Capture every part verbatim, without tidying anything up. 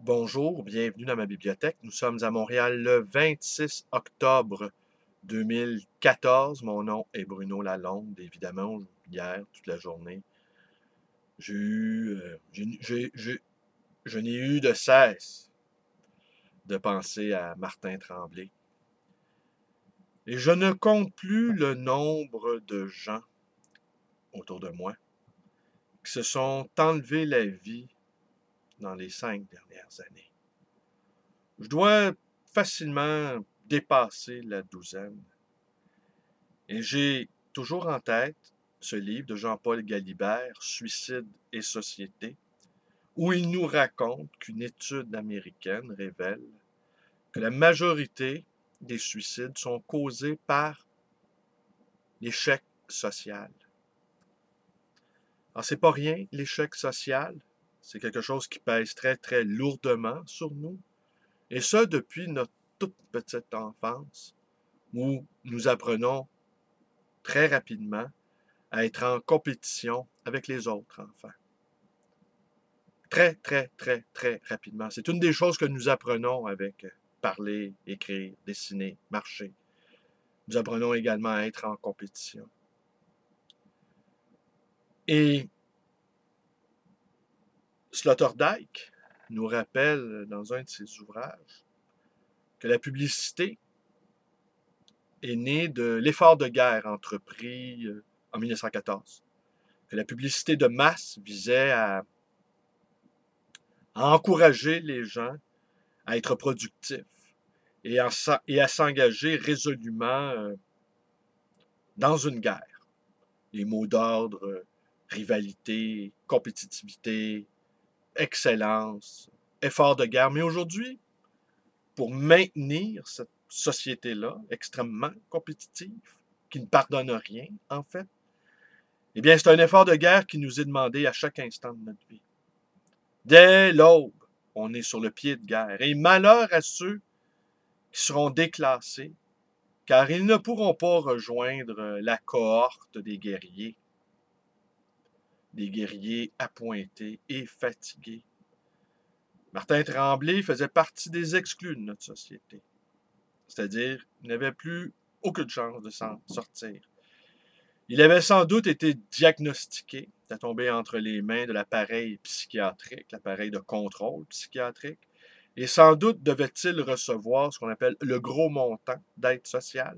Bonjour, bienvenue dans ma bibliothèque. Nous sommes à Montréal le vingt-six octobre deux mille quatorze. Mon nom est Bruno Lalonde, évidemment, hier, toute la journée. J'ai eu, euh, j'ai- j'ai- j'ai- je n'ai eu de cesse de penser à Martin Tremblay. Et je ne compte plus le nombre de gens autour de moi qui se sont enlevés la vie dans les cinq dernières années. Je dois facilement dépasser la douzaine. Et j'ai toujours en tête ce livre de Jean-Paul Galibert, Suicide et société, où il nous raconte qu'une étude américaine révèle que la majorité des suicides sont causés par l'échec social. Alors, c'est pas rien, l'échec social. C'est quelque chose qui pèse très, très lourdement sur nous. Et ça, depuis notre toute petite enfance, où nous apprenons très rapidement à être en compétition avec les autres enfants. Très, très, très, très rapidement. C'est une des choses que nous apprenons avec parler, écrire, dessiner, marcher. Nous apprenons également à être en compétition. Et Sloterdijk nous rappelle dans un de ses ouvrages que la publicité est née de l'effort de guerre entrepris en mille neuf cent quatorze. Que la publicité de masse visait à, à encourager les gens à être productifs et à, et à s'engager résolument euh, dans une guerre. Les mots d'ordre, euh, rivalité, compétitivité, excellence, effort de guerre. Mais aujourd'hui, pour maintenir cette société-là, extrêmement compétitive, qui ne pardonne rien, en fait, eh bien, c'est un effort de guerre qui nous est demandé à chaque instant de notre vie. Dès l'aube, on est sur le pied de guerre. Et malheur à ceux qui seront déclassés, car ils ne pourront pas rejoindre la cohorte des guerriers, des guerriers appointés et fatigués. Martin Tremblay faisait partie des exclus de notre société, c'est-à-dire qu'il n'avait plus aucune chance de s'en sortir. Il avait sans doute été diagnostiqué, il est tombé entre les mains de l'appareil psychiatrique, l'appareil de contrôle psychiatrique, et sans doute devait-il recevoir ce qu'on appelle le gros montant d'aide sociale,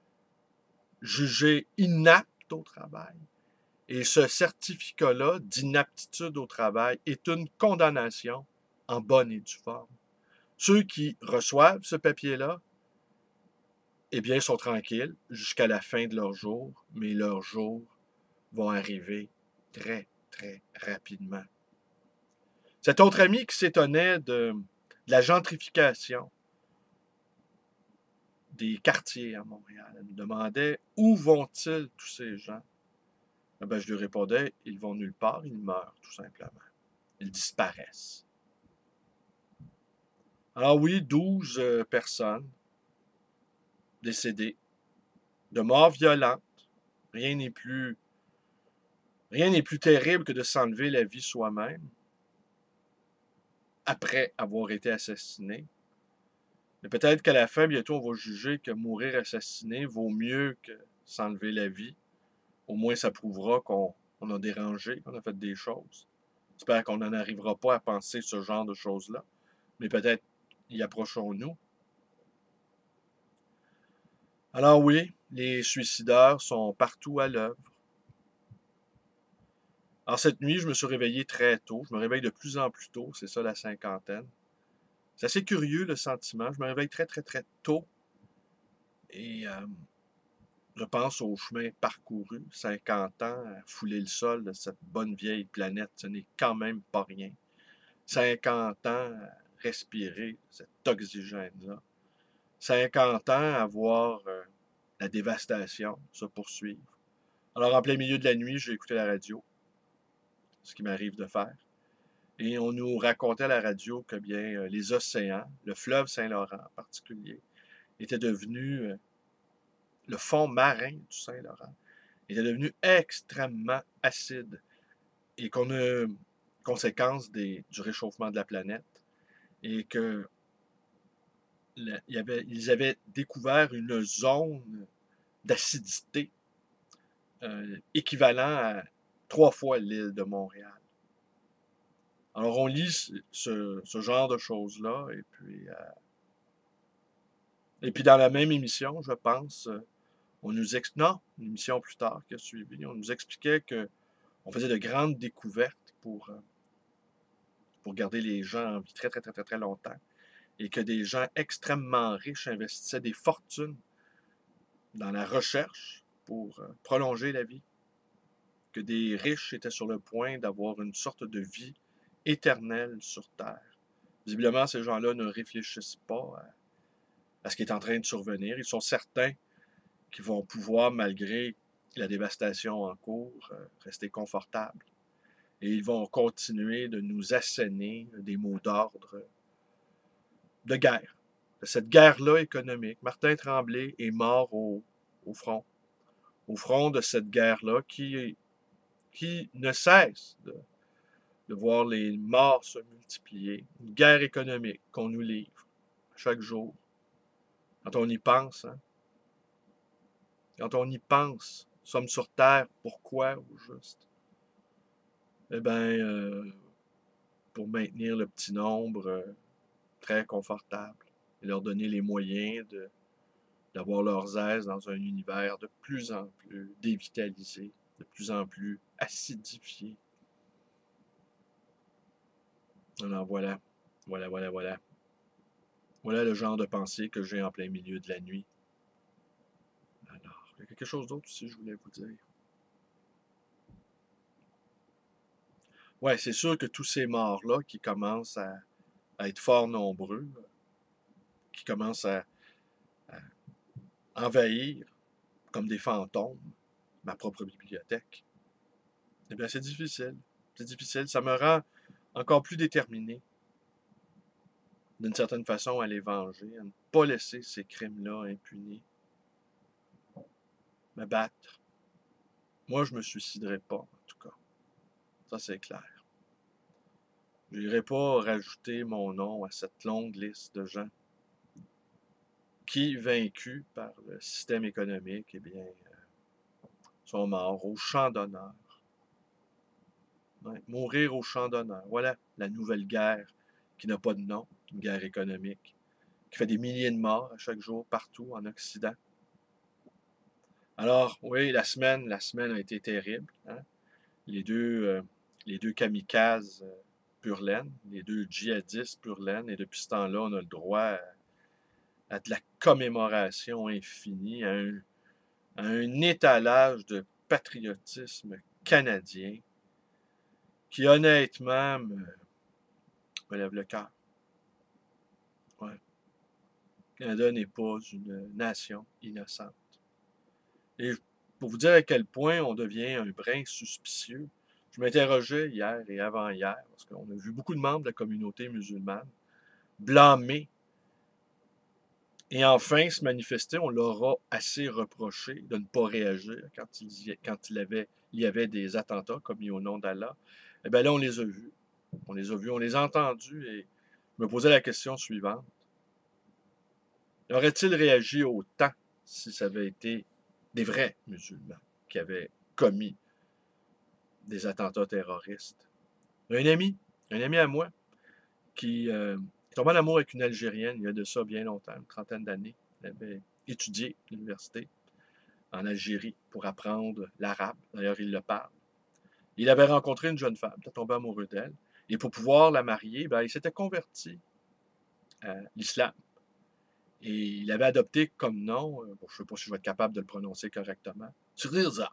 jugé inapte au travail. Et ce certificat-là d'inaptitude au travail est une condamnation en bonne et due forme. Ceux qui reçoivent ce papier-là, eh bien, sont tranquilles jusqu'à la fin de leur jour, mais leurs jours vont arriver très, très rapidement. Cet autre ami qui s'étonnait de, de la gentrification des quartiers à Montréal, elle me demandait où vont-ils tous ces gens? Eh bien, je lui répondais, ils vont nulle part, ils meurent tout simplement. Ils disparaissent. Alors oui, douze euh, personnes décédées de morts violentes. Rien n'est plus, rien n'est plus terrible que de s'enlever la vie soi-même après avoir été assassiné. Mais peut-être qu'à la fin, bientôt, on va juger que mourir assassiné vaut mieux que s'enlever la vie. Au moins, ça prouvera qu'on on a dérangé, qu'on a fait des choses. J'espère qu'on n'en arrivera pas à penser ce genre de choses-là. Mais peut-être y approchons-nous. Alors oui, les suicidaires sont partout à l'œuvre. Alors cette nuit, je me suis réveillé très tôt. Je me réveille de plus en plus tôt, c'est ça la cinquantaine. C'est assez curieux le sentiment. Je me réveille très très très tôt. Et euh, je pense au chemin parcouru, cinquante ans à fouler le sol de cette bonne vieille planète. Ce n'est quand même pas rien. cinquante ans à respirer cet oxygène-là. cinquante ans à voir euh, la dévastation se poursuivre. Alors, en plein milieu de la nuit, j'ai écouté la radio, ce qui m'arrive de faire. Et on nous racontait à la radio que bien euh, les océans, le fleuve Saint-Laurent en particulier, était devenu, euh, le fond marin du Saint-Laurent, était devenu extrêmement acide et qu'on a conséquence des, du réchauffement de la planète. et que la- il y avait, ils avaient découvert une zone d'acidité euh, équivalent à trois fois l'île de Montréal. Alors on lit ce, ce- ce genre de choses-là, et puis, euh, et puis dans la même émission, je pense, euh, on nous explique, non, une émission plus tard qui a suivi, on nous expliquait que on faisait de grandes découvertes pour, euh, pour garder les gens en vie très, très, très, très, très longtemps, et que des gens extrêmement riches investissaient des fortunes dans la recherche pour euh, prolonger la vie, que des riches étaient sur le point d'avoir une sorte de vie éternelle sur Terre. Visiblement, ces gens-là ne réfléchissent pas à, à ce qui est en train de survenir. Ils sont certains qu'ils vont pouvoir, malgré la dévastation en cours, euh, rester confortables. Et ils vont continuer de nous asséner des mots d'ordre de guerre. De cette guerre-là économique. Martin Tremblay est mort au, au front. Au front de cette guerre-là qui, qui ne cesse de, de voir les morts se multiplier. Une guerre économique qu'on nous livre chaque jour. Quand on y pense, hein? Quand on y pense, nous sommes sur Terre, pourquoi au juste? Eh bien, euh, pour maintenir le petit nombre euh, très confortable et leur donner les moyens de, d'avoir leurs aises dans un univers de plus en plus dévitalisé, de plus en plus acidifié. Alors voilà, voilà, voilà, voilà. Voilà le genre de pensée que j'ai en plein milieu de la nuit. Alors, il y a quelque chose d'autre aussi que je voulais vous dire. Ouais, c'est sûr que tous ces morts-là qui commencent à, à être fort nombreux, qui commencent à, à envahir comme des fantômes ma propre bibliothèque, eh bien, c'est difficile. C'est difficile. Ça me rend encore plus déterminé, d'une certaine façon, à les venger, à ne pas laisser ces crimes-là impunis, me battre. Moi, je me suiciderai pas, en tout cas. Ça, c'est clair. Je n'irai pas rajouter mon nom à cette longue liste de gens qui, vaincus par le système économique, eh bien, sont morts au champ d'honneur. Ouais, mourir au champ d'honneur. Voilà la nouvelle guerre qui n'a pas de nom, une guerre économique, qui fait des milliers de morts à chaque jour partout en Occident. Alors, oui, la semaine, la semaine a été terrible. Hein? Les deux, euh, les deux kamikazes euh, pur laine, les deux djihadistes pur laine, et depuis ce temps-là, on a le droit à, à de la commémoration infinie, à un, à un étalage de patriotisme canadien qui, honnêtement, me, me lève le cœur. Ouais. Le Canada n'est pas une nation innocente. Et pour vous dire à quel point on devient un brin suspicieux, je m'interrogeais hier et avant-hier, parce qu'on a vu beaucoup de membres de la communauté musulmane blâmer et enfin se manifester. On leur a assez reproché de ne pas réagir quand il y, quand il, avait, il y avait des attentats commis au nom d'Allah. Eh bien là, on les a vus. On les a vus, on les a entendus, et je me posais la question suivante. Aurait-il réagi autant si ça avait été des vrais musulmans qui avaient commis des attentats terroristes? Un ami, un ami à moi, qui euh, est tombé en amour avec une Algérienne il y a de ça bien longtemps, une trentaine d'années. Il avait étudié à l'université en Algérie pour apprendre l'arabe. D'ailleurs, il le parle. Il avait rencontré une jeune femme, il est tombé amoureux d'elle. Et pour pouvoir la marier, ben, il s'était converti à l'islam. Et il avait adopté comme nom, euh, bon, je ne sais pas si je vais être capable de le prononcer correctement, Tirza,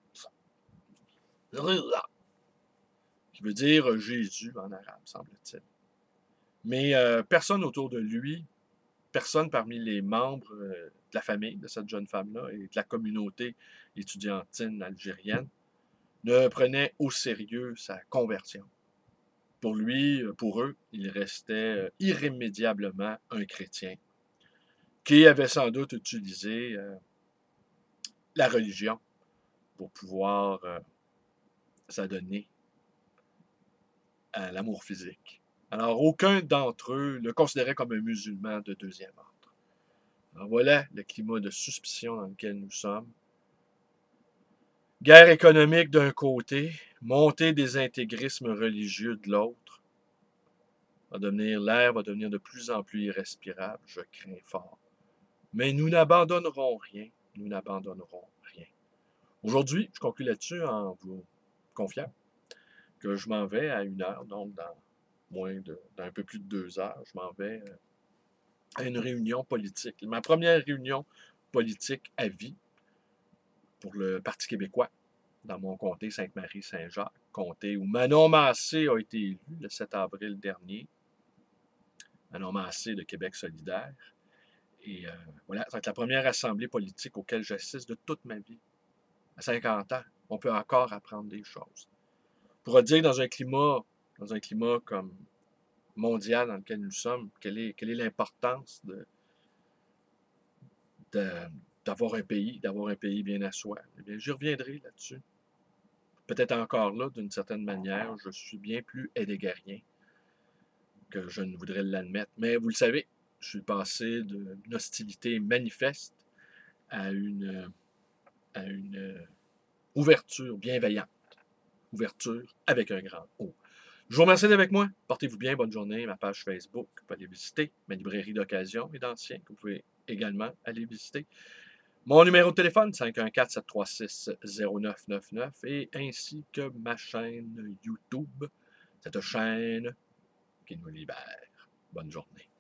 qui veut dire Jésus en arabe, semble-t-il. Mais euh, personne autour de lui, personne parmi les membres euh, de la famille de cette jeune femme-là et de la communauté étudiantine algérienne ne prenait au sérieux sa conversion. Pour lui, euh, pour eux, il restait euh, irrémédiablement un chrétien qui avait sans doute utilisé euh, la religion pour pouvoir euh, s'adonner à l'amour physique. Alors, aucun d'entre eux le considérait comme un musulman de deuxième ordre. Alors, voilà le climat de suspicion dans lequel nous sommes. Guerre économique d'un côté, montée des intégrismes religieux de l'autre. Va devenir, l'air va devenir de plus en plus irrespirable, je crains fort. Mais nous n'abandonnerons rien, nous n'abandonnerons rien. Aujourd'hui, je conclue là-dessus en vous confiant que je m'en vais à une heure, donc dans moins de, dans un peu plus de deux heures, je m'en vais à une réunion politique. Ma première réunion politique à vie pour le Parti québécois dans mon comté Sainte-Marie-Saint-Jacques, comté où Manon Massé a été élu le sept avril dernier. Manon Massé de Québec solidaire. Et euh, voilà, ça va être la première assemblée politique auquel j'assiste de toute ma vie. À cinquante ans, on peut encore apprendre des choses. On pourra dire dans un climat, dans un climat comme mondial dans lequel nous sommes, quelle est, quelle est l'importance de, de, d'avoir un pays, d'avoir un pays bien à soi. Eh bien, j'y reviendrai là-dessus. Peut-être encore là, d'une certaine manière, je suis bien plus hédégarien que je ne voudrais l'admettre. Mais vous le savez, je suis passé d'une hostilité manifeste à une, à une ouverture bienveillante. Ouverture avec un grand O. Je vous remercie d'être avec moi. Portez-vous bien. Bonne journée. Ma page Facebook, vous pouvez aller visiter. Ma librairie d'occasion et d'anciens, que vous pouvez également aller visiter. Mon numéro de téléphone, cinq un quatre, sept trois six, zéro neuf neuf neuf, et ainsi que ma chaîne YouTube, cette chaîne qui nous libère. Bonne journée.